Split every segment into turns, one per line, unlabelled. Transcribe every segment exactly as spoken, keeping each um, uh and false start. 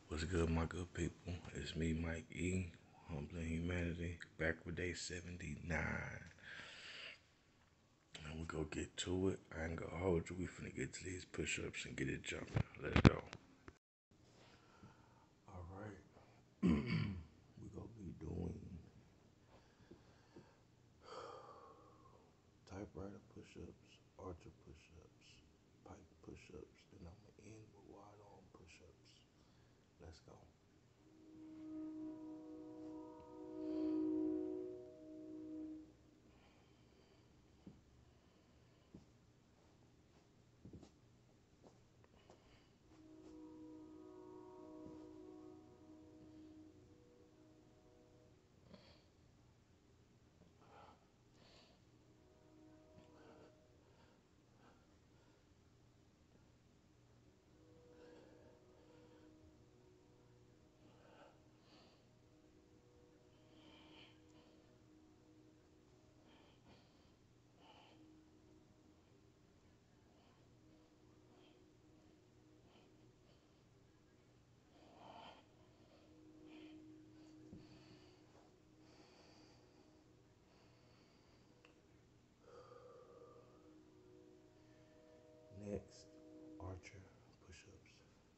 What's good, my good people? It's me, Mike E, Humbling Humanity, back with day seventy-nine. And we go get to it. I ain't gonna hold you. We finna get to these push ups and get it jumping. Let's go. All right. We gonna be doing typewriter push ups, archer push ups, pike push ups, then I'm gonna end with wide arm push ups. Let's go. Next, archer push ups.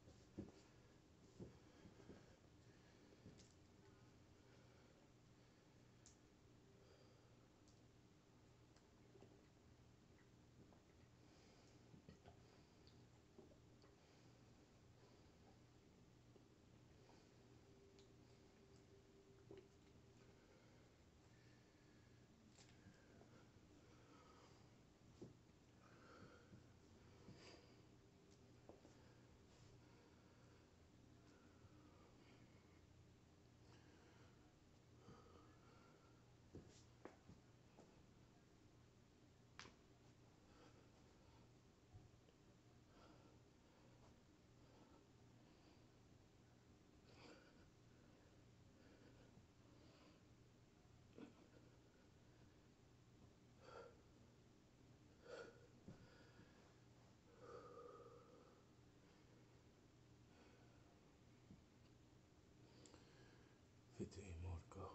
fifteen more to go.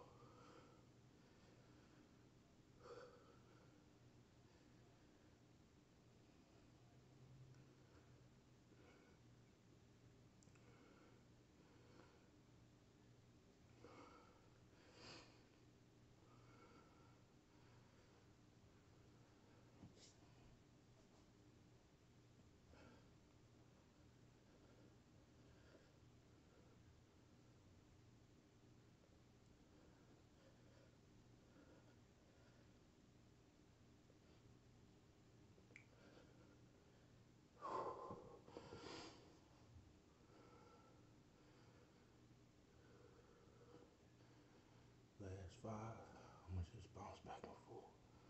Last five. I'm gonna just bounce back and forth.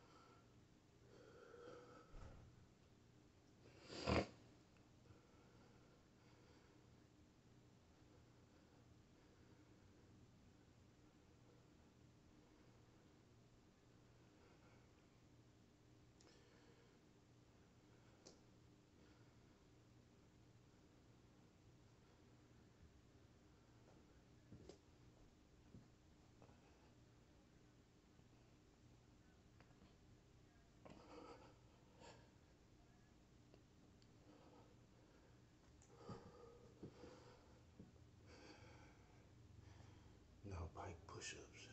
Now pike push-ups.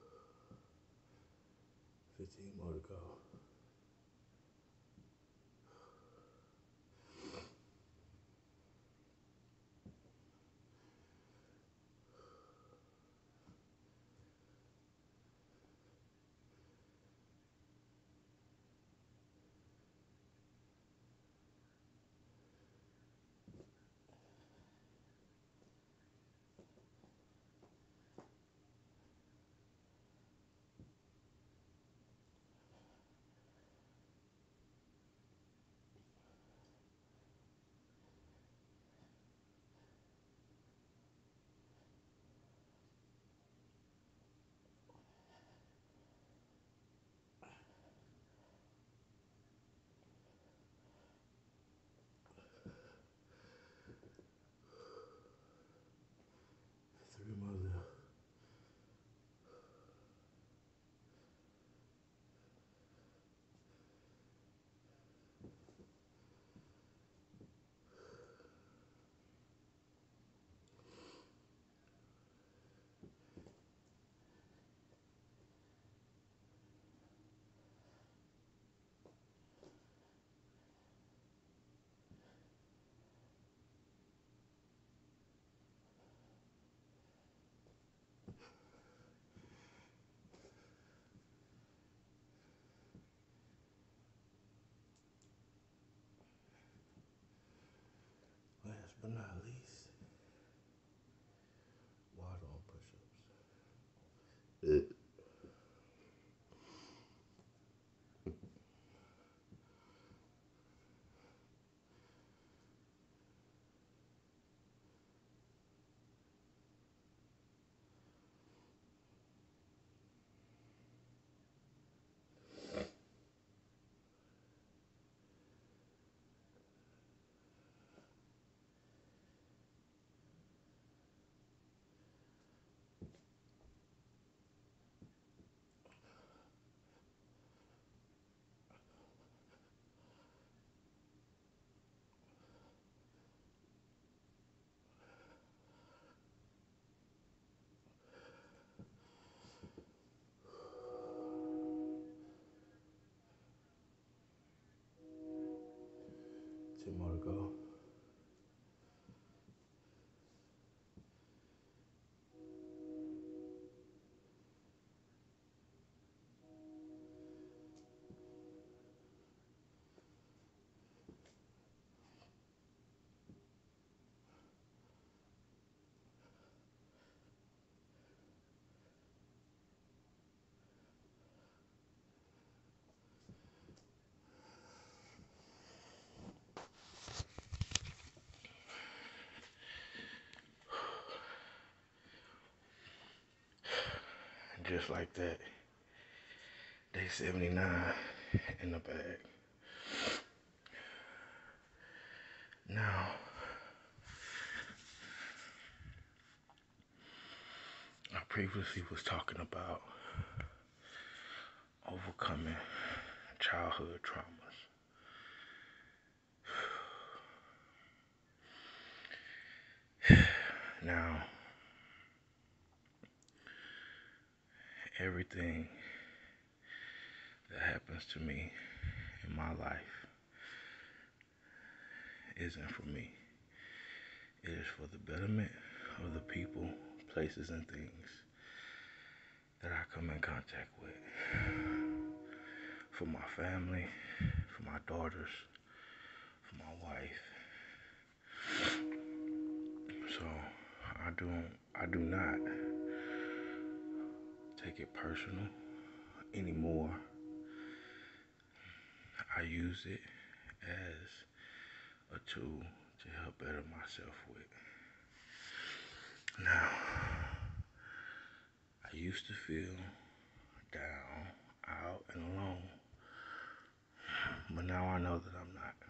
fifteen more to go. but not least, wide arm push-ups. Uh, Ten more to go. Just like that, day seventy-nine in the bag. Now, I previously was talking about overcoming childhood traumas. Now, everything that happens to me in my life isn't for me. It is for the betterment of the people, places, and things that I come in contact with. For my family, for my daughters, for my wife. So I don't I do not take it personal anymore. I use it as a tool to help better myself with. Now, I used to feel down, out, and alone, but now I know that I'm not.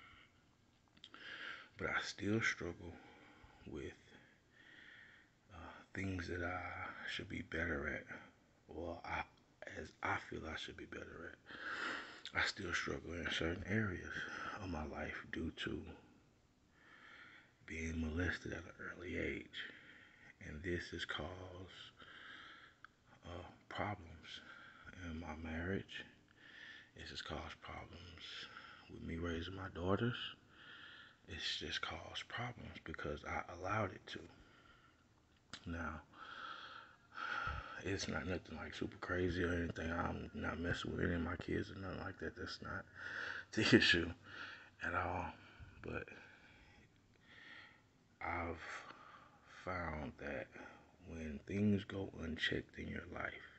But I still struggle with uh, things that I should be better at, or I, as I feel I should be better at. I still struggle in certain areas of my life due to being molested at an early age. And this has caused uh, problems in my marriage. This has caused problems with me raising my daughters. It's just caused problems because I allowed it to. Now, it's not nothing like super crazy or anything. I'm not messing with any of my kids or nothing like that. That's not the issue at all. But I've found that when things go unchecked in your life,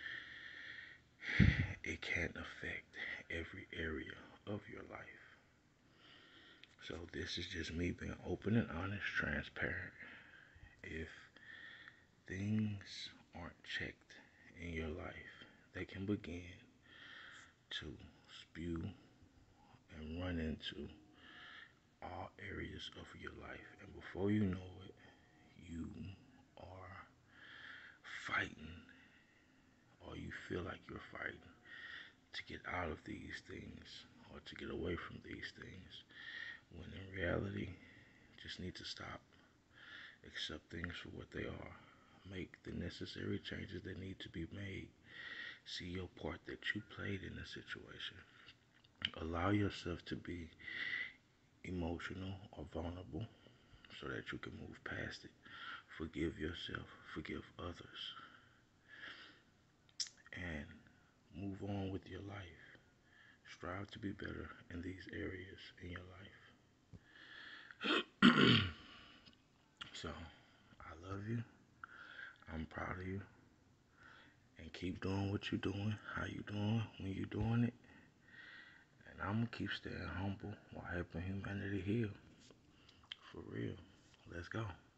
it can affect every area of your life. So this is just me being open and honest, transparent. If things aren't checked in your life, they can begin to spew and run into all areas of your life. And before you know it, you are fighting, or you feel like you're fighting to get out of these things or to get away from these things. When in reality, you just need to stop, accept things for what they are, make the necessary changes that need to be made, see your part that you played in the situation. Allow yourself to be emotional or vulnerable so that you can move past it. Forgive yourself, forgive others, and move on with your life. Strive to be better in these areas in your life. So, I love you. I'm proud of you. And keep doing what you're doing, how you doing, when you're doing it. And I'm going to keep staying humble while helping humanity heal. For real. Let's go.